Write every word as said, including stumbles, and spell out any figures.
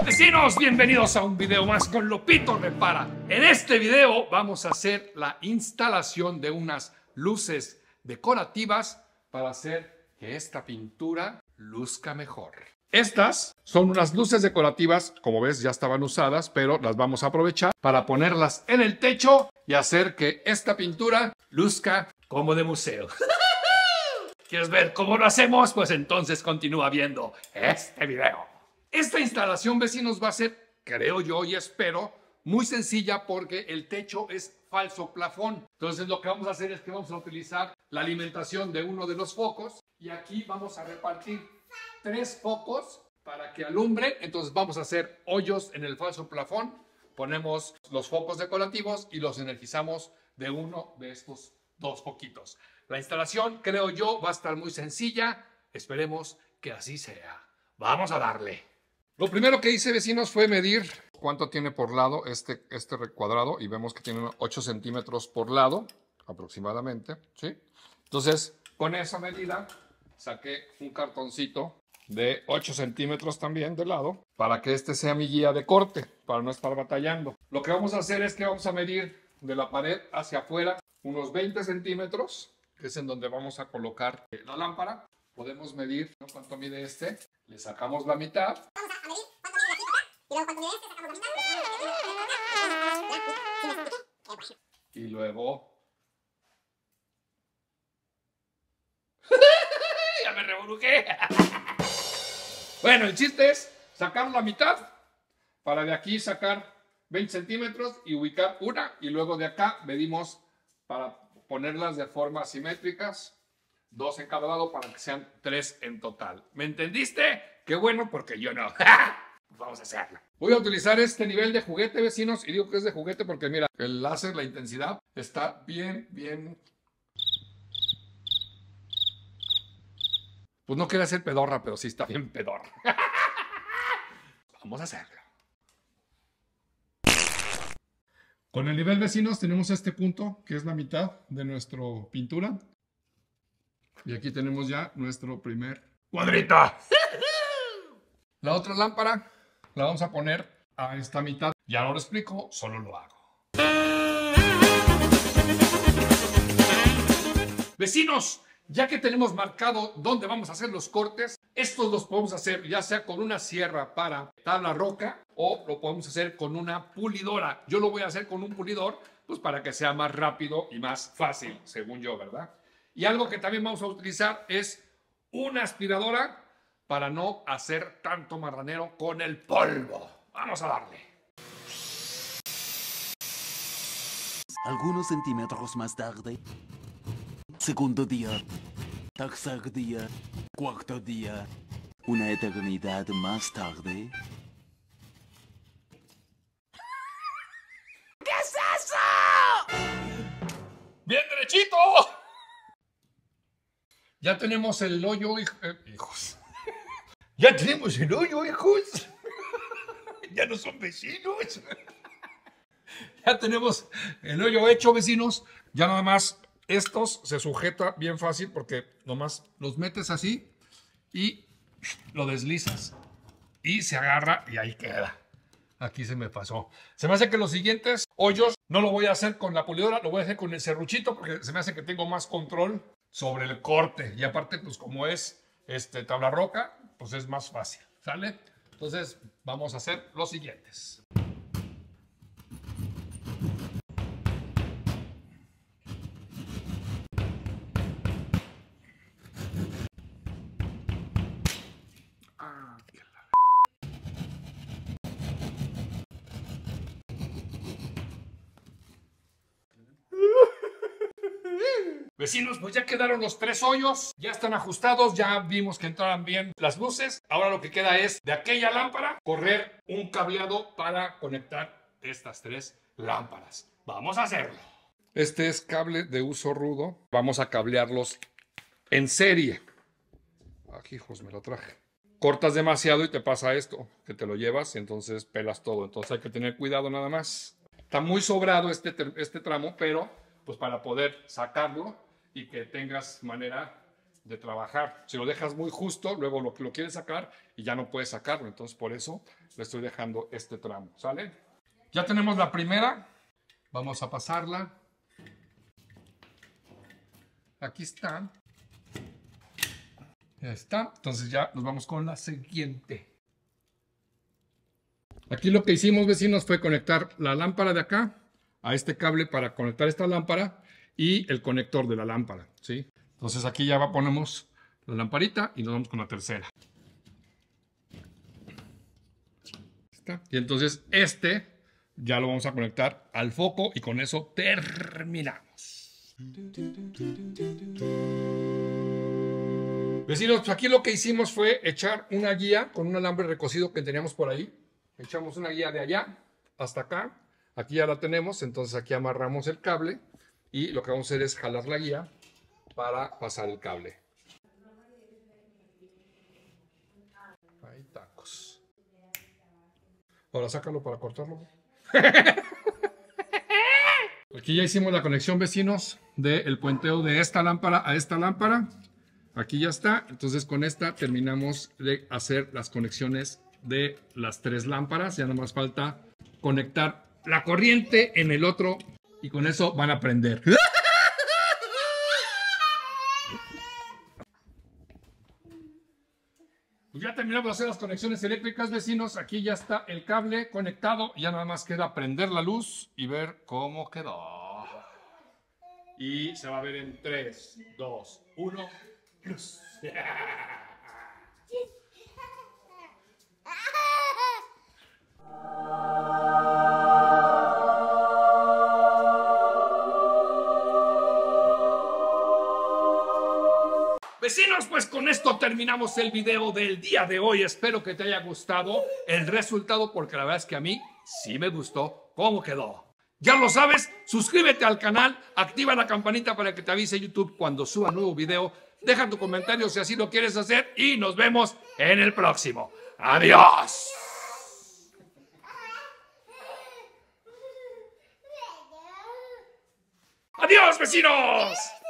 Vecinos, bienvenidos a un video más con Lopito Repara. En este video vamos a hacer la instalación de unas luces decorativas para hacer que esta pintura luzca mejor. Estas son unas luces decorativas, como ves ya estaban usadas, pero las vamos a aprovechar para ponerlas en el techo y hacer que esta pintura luzca como de museo. ¿Quieres ver cómo lo hacemos? Pues entonces continúa viendo este video. Esta instalación, vecinos, va a ser, creo yo y espero, muy sencilla porque el techo es falso plafón. Entonces lo que vamos a hacer es que vamos a utilizar la alimentación de uno de los focos y aquí vamos a repartir tres focos para que alumbre. Entonces vamos a hacer hoyos en el falso plafón, ponemos los focos decorativos y los energizamos de uno de estos dos foquitos. La instalación, creo yo, va a estar muy sencilla. Esperemos que así sea. Vamos a darle. Lo primero que hice, vecinos, fue medir cuánto tiene por lado este, este recuadrado y vemos que tiene ocho centímetros por lado, aproximadamente, ¿sí? Entonces, con esa medida, saqué un cartoncito de ocho centímetros también de lado para que este sea mi guía de corte, para no estar batallando. Lo que vamos a hacer es que vamos a medir de la pared hacia afuera unos veinte centímetros, que es en donde vamos a colocar la lámpara. Podemos medir, ¿no?, cuánto mide este. Le sacamos la mitad. Vamos a medir cuánto mide aquí acá. Y luego cuánto mide este, sacamos la mitad. Y luego... ¡Ya me revolujé! Bueno, el chiste es sacar la mitad para de aquí sacar veinte centímetros y ubicar una. Y luego de acá medimos para ponerlas de forma simétricas. Dos en cada lado para que sean tres en total. ¿Me entendiste? Qué bueno, porque yo no. Vamos a hacerlo. Voy a utilizar este nivel de juguete, vecinos. Y digo que es de juguete porque mira, el láser, la intensidad está bien, bien... Pues no quiere ser pedorra, pero sí está bien pedorra. Vamos a hacerlo. Con el nivel, vecinos, tenemos este punto, que es la mitad de nuestra pintura. Y aquí tenemos ya nuestro primer cuadrito. La otra lámpara la vamos a poner a esta mitad. Ya no lo explico, solo lo hago. Vecinos, ya que tenemos marcado dónde vamos a hacer los cortes, estos los podemos hacer ya sea con una sierra para tabla roca o lo podemos hacer con una pulidora. Yo lo voy a hacer con un pulidor, pues para que sea más rápido y más fácil, según yo, ¿verdad? Y algo que también vamos a utilizar es una aspiradora para no hacer tanto marranero con el polvo. Vamos a darle. Algunos centímetros más tarde, segundo día, tercer día, cuarto día, una eternidad más tarde. ¿Qué es eso? ¡Bien derechito! Ya tenemos el hoyo, hij eh, hijos. Ya tenemos el hoyo, hijos. Ya no son vecinos. Ya tenemos el hoyo hecho, vecinos. Ya nada más estos se sujeta bien fácil porque nomás los metes así y lo deslizas. Y se agarra y ahí queda. Aquí se me pasó. Se me hace que los siguientes hoyos no lo voy a hacer con la pulidora, lo voy a hacer con el serruchito porque se me hace que tengo más control sobre el corte. Y aparte, pues como es este, tabla roca, pues es más fácil, ¿sale? Entonces vamos a hacer los siguientes. Ah, qué la... Vecinos, pues ya quedaron los tres hoyos, ya están ajustados, ya vimos que entraran bien las luces. Ahora lo que queda es de aquella lámpara correr un cableado para conectar estas tres lámparas. Vamos a hacerlo. Este es cable de uso rudo. Vamos a cablearlos en serie. Aquí, hijos, me lo traje. Cortas demasiado y te pasa esto, que te lo llevas y entonces pelas todo. Entonces hay que tener cuidado nada más. Está muy sobrado este, este tramo, pero pues para poder sacarlo y que tengas manera de trabajar. Si lo dejas muy justo, luego lo, lo quieres sacar y ya no puedes sacarlo. Entonces, por eso le estoy dejando este tramo, ¿sale? Ya tenemos la primera. Vamos a pasarla. Aquí está. Ya está. Entonces ya nos vamos con la siguiente. Aquí lo que hicimos, vecinos, fue conectar la lámpara de acá a este cable para conectar esta lámpara y el conector de la lámpara, ¿sí? Entonces aquí ya va, ponemos la lamparita y nos vamos con la tercera. ¿Está? Y entonces este ya lo vamos a conectar al foco y con eso terminamos. Vecinos, pues aquí lo que hicimos fue echar una guía con un alambre recocido que teníamos por ahí. Echamos una guía de allá hasta acá. Aquí ya la tenemos, entonces aquí amarramos el cable y lo que vamos a hacer es jalar la guía para pasar el cable. Ahí tacos. Ahora sácalo para cortarlo. Aquí ya hicimos la conexión, vecinos, del puenteo de esta lámpara a esta lámpara. Aquí ya está. Entonces con esta terminamos de hacer las conexiones de las tres lámparas. Ya nada más falta conectar la corriente en el otro y con eso van a prender. Pues ya terminamos de hacer las conexiones eléctricas, vecinos. Aquí ya está el cable conectado. Ya nada más queda prender la luz y ver cómo quedó. Y se va a ver en tres, dos, uno. Luz. Vecinos, pues con esto terminamos el video del día de hoy. Espero que te haya gustado el resultado, porque la verdad es que a mí sí me gustó cómo quedó. Ya lo sabes, suscríbete al canal, activa la campanita para que te avise YouTube cuando suba nuevo video. Deja tu comentario si así lo quieres hacer y nos vemos en el próximo. ¡Adiós! ¡Adiós, vecinos!